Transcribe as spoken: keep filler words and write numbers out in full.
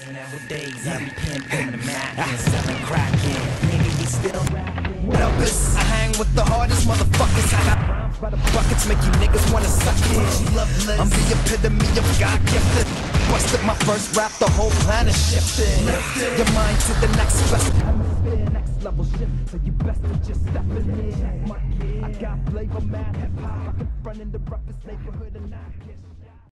Nowadays I be pimping the Mac and selling crack in. Nigga, we still rapping. What up, is I hang with the hardest motherfuckers. I got rhymes by the buckets, make you niggas wanna suck it. I'm the epitome of God gifted. Busted my first rap, the whole planet shifted. Your mind to the next level. Next level shit, so you best to just step in it. I got flavor, mad hip hop. I can front in the roughest neighborhood and I kiss.